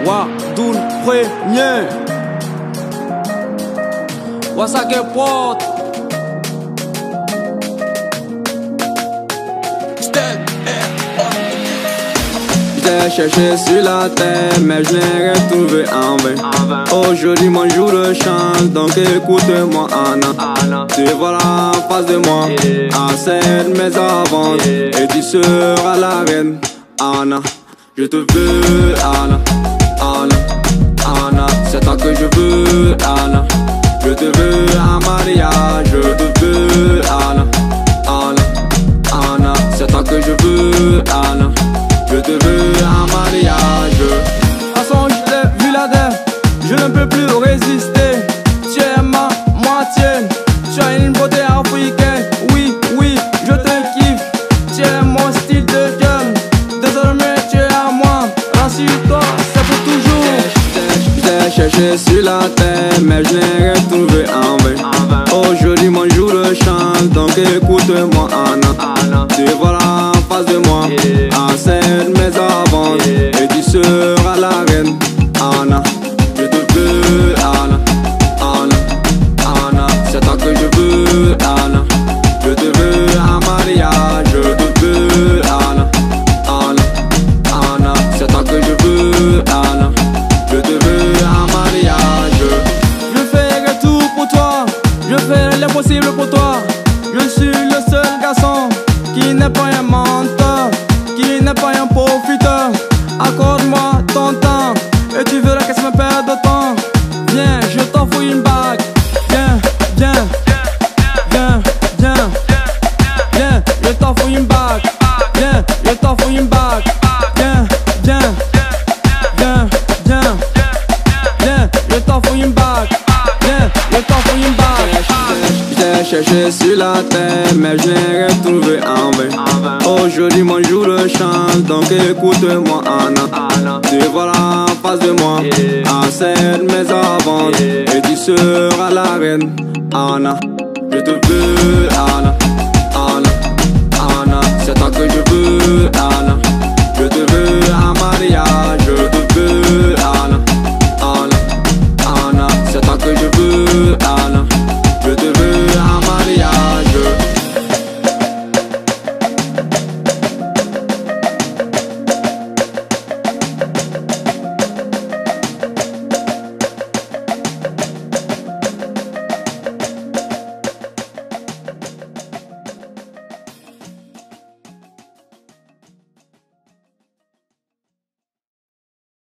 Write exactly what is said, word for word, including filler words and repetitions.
Wadoun premier. Wasake porte. J'ai cherché sur la terre, mais je n'ai rien trouvé en vain. Aujourd'hui mon jour de chance, donc écoute-moi Anna. Tu vois en face de moi, enseigne mes avances, et tu seras la reine. Anna, je te veux Anna, Anna, Anna, c'est toi que je veux Anna. Je te veux en mariage, je te veux Anna, Anna, Anna, c'est toi que je veux Anna. Je te veux en mariage. De toute façon je t'ai vu la dent, je ne peux plus résister. Tu es ma moitié, tu as une beauté africaine. Oui, oui, je te kiffe. Tu es mon style de jeune. Désormais tu es à moi. Rassure-toi, c'est pour toujours. J'ai cherché sur la terre, mais je n'ai rien trouvé en vain. Aujourd'hui mon jour de chance, donc écoute-moi Anna. Tu vois en face de moi, enseigne mes avances, et tu seras la reine. Anna, je te veux Anna, Anna, Anna, c'est toi que je veux Anna. Je te veux en mariage, je te veux Anna, Anna, Anna, c'est toi que je veux Anna. Je te veux en mariage. Je ferai tout pour toi, je ferai l'impossible pour toi. Je suis le seul garçon qui n'est pas un menteur, qui n'est pas un profiteur. Accorde-moi ton temps et tu verras que ça me perd de temps. Viens, je t'offre une bague. Viens, viens, viens, viens, viens, je t'offre une bague. Viens, je t'offre une bague. Viens, viens, viens, viens, viens, je t'offre une bague. Viens, je t'offre une bague. J'ai cherché sur la terre, mais je n'ai rien trouvé en vain. Aujourd'hui mon jour de chance, donc écoute-moi Anna. Tu vois en face de moi, enseigne mes avances, et tu seras la reine. Anna, je te veux Anna.